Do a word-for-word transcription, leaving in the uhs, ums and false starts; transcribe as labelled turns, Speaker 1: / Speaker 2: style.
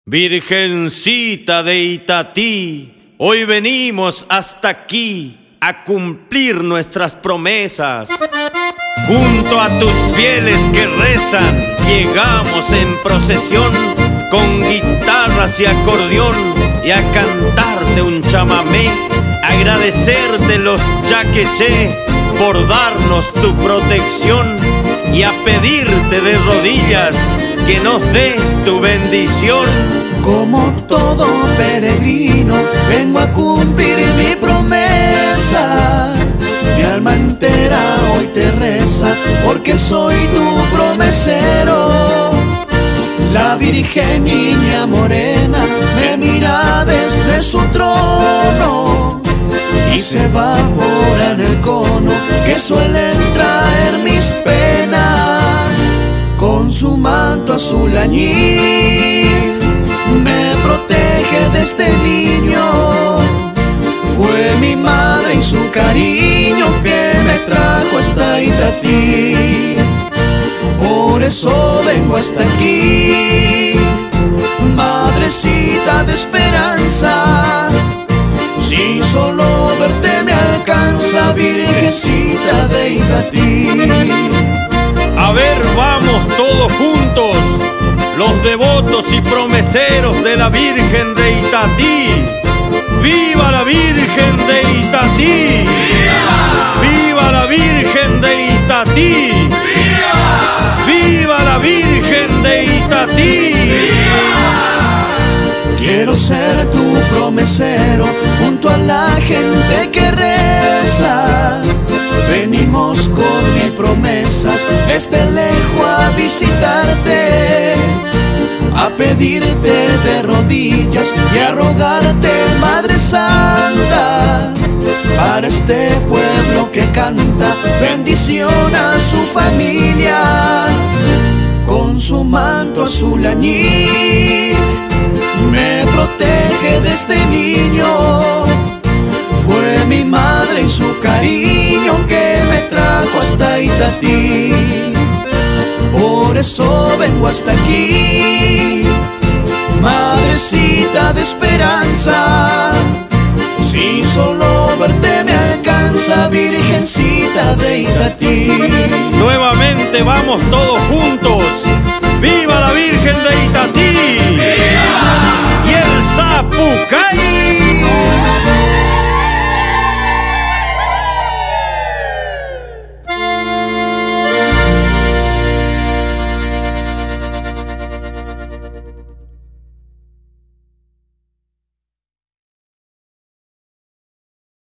Speaker 1: Virgencita de Itatí, hoy venimos hasta aquí a cumplir nuestras promesas. Junto a tus fieles que rezan, llegamos en procesión con guitarras y acordeón y a cantarte un chamamé, agradecerte los yaqueché por darnos tu protección y a pedirte de rodillas que nos des tu bendición.
Speaker 2: Como todo peregrino vengo a cumplir mi promesa. Mi alma entera hoy te reza porque soy tu promesero. La Virgen Niña Morena me mira desde su trono y se evapora en el cono que suelen traer mis penas. Con su manto azul añil me protege de este niño. Fue mi madre y su cariño que me trajo hasta Itatí. Por eso vengo hasta aquí, madrecita de esperanza. Si solo verte me alcanza, Virgencita de Itatí.
Speaker 1: A ver, vamos todos juntos, los devotos y promeseros de la Virgen de Itatí. ¡Viva la Virgen de Itatí! ¡Viva! ¡Viva la Virgen de Itatí! ¡Viva! ¡Viva la Virgen de Itatí!
Speaker 2: ¡Viva! Quiero ser tu promesero junto a la gente que reza. Venimos con mil promesas desde lejos a visitarte, a pedirte de rodillas y a rogarte, Madre Santa, para este pueblo que canta bendición a su familia. Con su manto azul añil me protege de este niño. Fue mi madre y su cariño que me trajo hasta Itatí. Por eso vengo hasta aquí, madrecita de esperanza. Si solo verte me alcanza, Virgencita de Itatí.
Speaker 1: Nuevamente vamos todos juntos. ¡Viva la Virgen de Itatí! ¡Viva! Y el Zapucay.